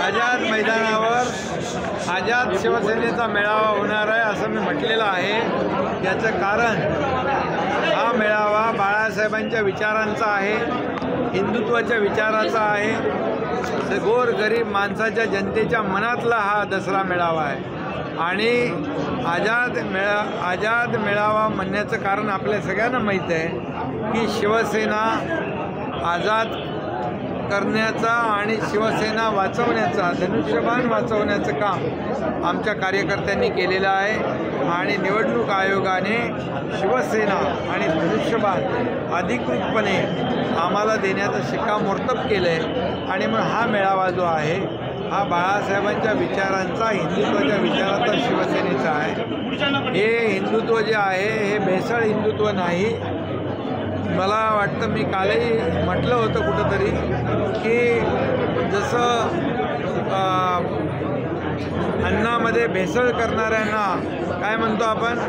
आझाद मैदानावर आझाद शिवसेनेचा मेळावा होणार आहे असं मी म्हटलेलं आहे। याचं कारण हा मेळावा बाळासाहेबांच्या विचारांचा आहे, हिंदुत्वाच्या विचाराचा आहे, गोर गरीब माणसाच्या जनतेच्या मनातला हा दसरा मेळावा आहे। आणि आझाद मेळावा म्हणण्याचं कारण आपल्या सगळ्यांना माहीत आहे की शिवसेना आझाद करण्याचा आणि शिवसेना वाचवण्याचा, धनुष्यबाण वाचवण्याचं काम आमच्या कार्यकर्त्यांनी केलेलं आहे। आणि निवडणूक आयोगाने शिवसेना आणि धनुष्यबाण अधिकृतपणे आम्हाला देण्याचं शिक्कामोर्तब केलं आहे। आणि मग हा मेळावा जो आहे हा बाळासाहेबांच्या विचारांचा, हिंदुत्वाच्या विचारांचा शिवसेनेचा आहे। हे हिंदुत्व जे आहे हे भेसळ हिंदुत्व नाही। मला वाटतं मी कालही म्हटलं होतं कुठंतरी की जसं अन्नामध्ये भेसळ करणाऱ्यांना काय म्हणतो आपण,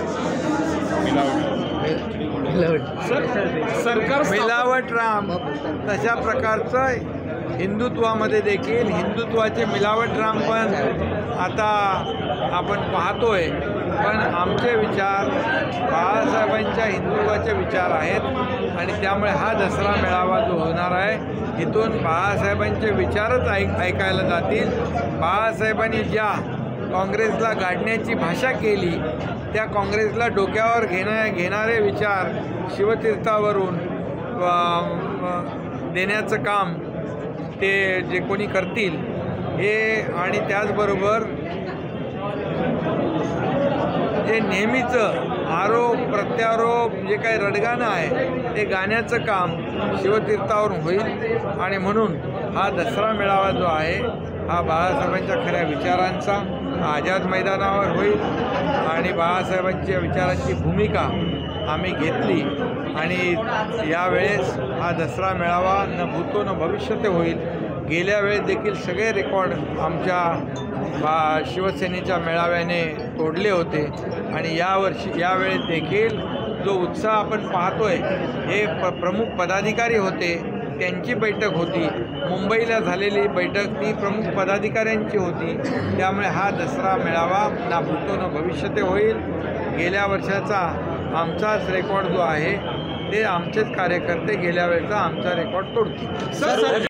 मिलावट राम, तशा प्रकारचं हिंदुत्वामध्ये देखील हिंदुत्वाचे मिलावट राम पण आता आपण पाहतोय। पण आमचे विचार बाळासाहेबांच्या हिंदुत्वाचे विचार आहेत आणि त्यामुळे हा दसरा मेळावा जो होणार आहे इथून बाळासाहेबांचे विचारच ऐकायला जातील। बाळासाहेबांनी ज्या काँग्रेसला गाडण्याची भाषा केली त्या काँग्रेसला डोक्यावर घेणारे विचार शिवतीर्थावरून देण्याचं काम ते जे कोणी करतील हे, आणि त्याचबरोबर जे नेहमीचं आरोप प्रत्यारोप जे काही रडगाणं आहे ते गाण्याचं काम शिवतीर्थावरून होईल। आणि म्हणून हा दसरा मेळावा जो आहे हा बाळासाहेबांच्या खऱ्या विचारांचा आझाद मैदानावर होईल। आणि बाळासाहेबांच्या विचारांची भूमिका आम्ही घेतली आणि यावेळेस हा दसरा मेळावा न भूतो न भविष्यते होईल। गेल्या वेळेस देखील सगळे रेकॉर्ड आमच्या शिवसेनेच्या मेळाव्याने तोडले होते आणि यावेळेस देखील जो उत्साह आपण पाहतोय हे प्रमुख पदाधिकारी होते, त्यांची बैठक होती। मुंबईला झालेली बैठक ती प्रमुख पदाधिकाऱ्यांची होती। त्यामुळे हा दसरा मेळावा ना भूतो न भविष्यते होईल। गेल्या वर्षाचा आमचाच रेकॉर्ड जो आहे ते आमचेच कार्यकर्ते गेल्या वेळेचा आमचा रेकॉर्ड तोडतील।